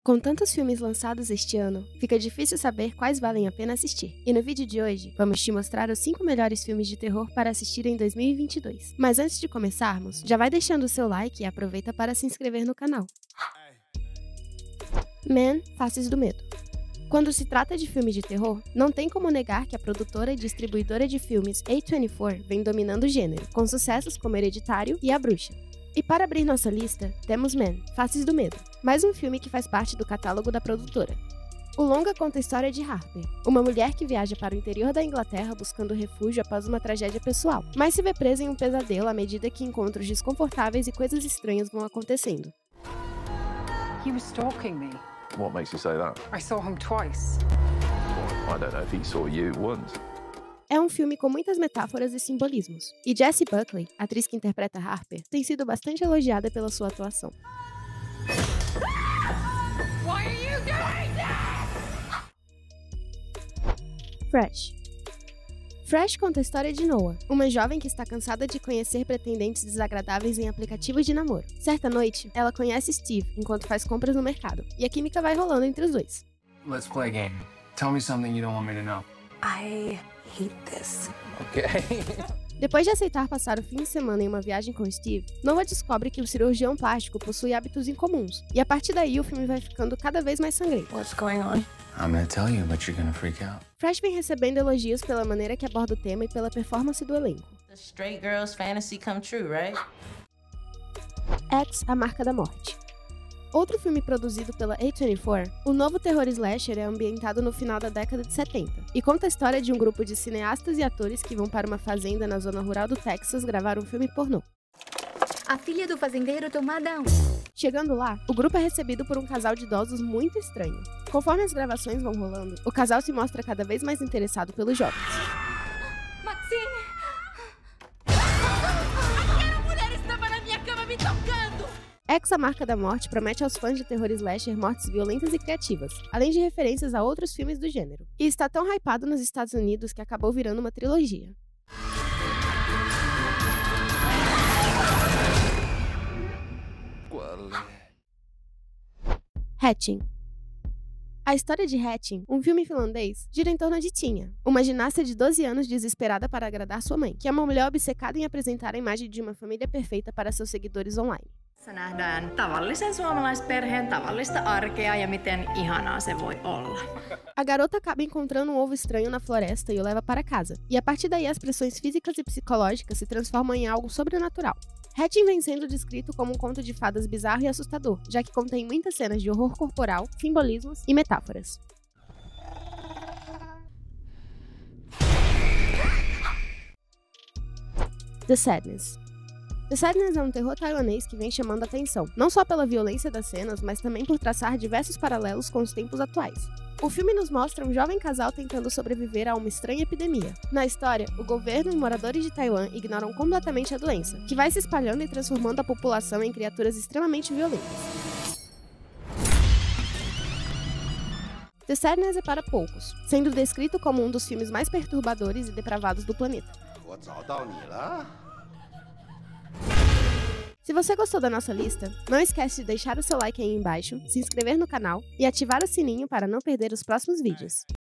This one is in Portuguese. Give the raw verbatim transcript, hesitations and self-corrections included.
Com tantos filmes lançados este ano, fica difícil saber quais valem a pena assistir. E no vídeo de hoje, vamos te mostrar os cinco melhores filmes de terror para assistir em dois mil e vinte e dois. Mas antes de começarmos, já vai deixando o seu like e aproveita para se inscrever no canal. Man, Faces do Medo. Quando se trata de filme de terror, não tem como negar que a produtora e distribuidora de filmes A vinte e quatro vem dominando o gênero, com sucessos como Hereditário e A Bruxa. E para abrir nossa lista, temos Man, Faces do Medo, mais um filme que faz parte do catálogo da produtora. O longa conta a história de Harper, uma mulher que viaja para o interior da Inglaterra buscando refúgio após uma tragédia pessoal, mas se vê presa em um pesadelo à medida que encontros desconfortáveis e coisas estranhas vão acontecendo. He was stalking me. What makes you say that? I saw him twice. Well, I don't know if he saw you once. É um filme com muitas metáforas e simbolismos, e Jessie Buckley, atriz que interpreta Harper, tem sido bastante elogiada pela sua atuação. Why are you doing this? Fresh. Fresh conta a história de Noah, uma jovem que está cansada de conhecer pretendentes desagradáveis em aplicativos de namoro. Certa noite, ela conhece Steve enquanto faz compras no mercado, e a química vai rolando entre os dois. Let's play a game. Tell me something you don't want me to know. I hate this. Okay. Depois de aceitar passar o fim de semana em uma viagem com Steve, Noah descobre que o cirurgião plástico possui hábitos incomuns, e a partir daí o filme vai ficando cada vez mais sangrento. What's going on? I'm gonna tell you, but you're gonna freak out. Fresh vem recebendo elogios pela maneira que aborda o tema e pela performance do elenco. The straight girl's fantasy come true, right? X, A Marca da Morte. Outro filme produzido pela A vinte e quatro, o novo terror slasher é ambientado no final da década de setenta e conta a história de um grupo de cineastas e atores que vão para uma fazenda na zona rural do Texas gravar um filme pornô. A filha do fazendeiro tomada um. Chegando lá, o grupo é recebido por um casal de idosos muito estranho. Conforme as gravações vão rolando, o casal se mostra cada vez mais interessado pelos jovens. Maxine! Aquela mulher estava na minha cama me tocando! X, A Marca da Morte promete aos fãs de terror slasher mortes violentas e criativas, além de referências a outros filmes do gênero. E está tão hypado nos Estados Unidos que acabou virando uma trilogia. Hatching. A história de Hatching, um filme finlandês, gira em torno de Tinha, uma ginasta de doze anos desesperada para agradar sua mãe, que é uma mulher obcecada em apresentar a imagem de uma família perfeita para seus seguidores online. Tässä nähdään tavallisen suomalaisperheen tavallista arkea ja miten ihanaa se voi olla. A garota acaba encontrando um ovo estranho na floresta e o leva para casa, e a partir daí as pressões físicas e psicológicas se transformam em algo sobrenatural. Hatching vem sendo descrito como um conto de fadas bizarro e assustador, já que contém muitas cenas de horror corporal, simbolismos e metáforas. The Sadness. The Sadness é um terror taiwanês que vem chamando a atenção, não só pela violência das cenas, mas também por traçar diversos paralelos com os tempos atuais. O filme nos mostra um jovem casal tentando sobreviver a uma estranha epidemia. Na história, o governo e moradores de Taiwan ignoram completamente a doença, que vai se espalhando e transformando a população em criaturas extremamente violentas. The Sadness é para poucos, sendo descrito como um dos filmes mais perturbadores e depravados do planeta. Se você gostou da nossa lista, não esquece de deixar o seu like aí embaixo, se inscrever no canal e ativar o sininho para não perder os próximos vídeos.